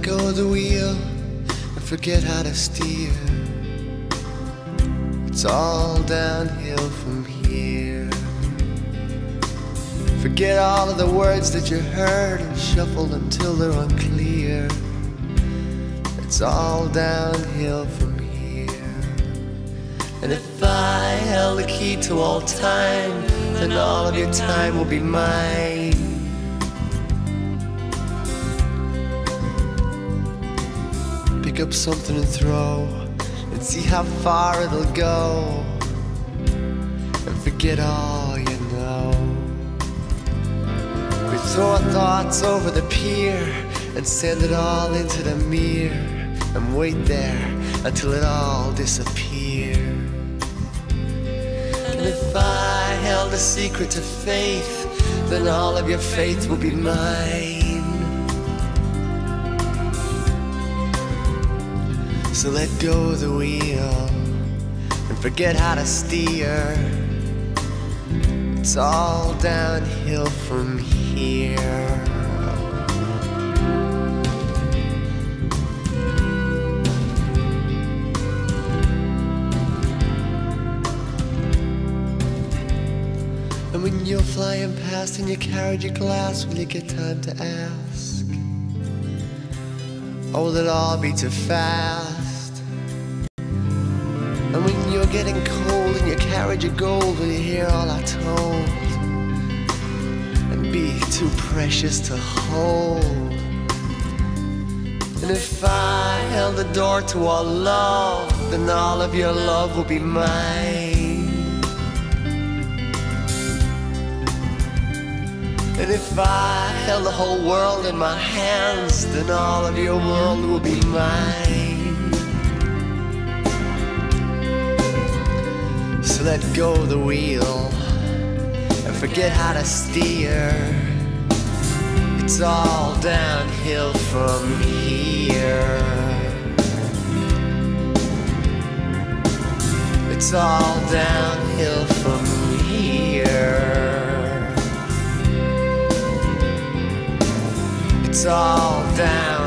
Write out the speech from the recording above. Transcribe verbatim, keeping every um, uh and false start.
go of the wheel and forget how to steer. It's all downhill from here. Forget all of the words that you heard and shuffle them till they're unclear. It's all downhill from here. And if I held the key to all time, then all of your time will be mine. Pick up something and throw, and see how far it'll go, and forget all you know. We throw our thoughts over the pier and send it all into the mirror, and wait there until it all disappears. And if I held a secret to faith, then all of your faith will be mine. So let go of the wheel and forget how to steer. It's all downhill from here. And when you're flying past and you carried your glass, will you get time to ask, or will it all be too fast? And when you're getting cold and you carried your gold, will you hear all I told and be too precious to hold? And if I held the door to all love, then all of your love will be mine. And if I held the whole world in my hands, then all of your world will be mine. So let go of the wheel and forget how to steer. It's all downhill from here. It's all downhill from here. It's all down.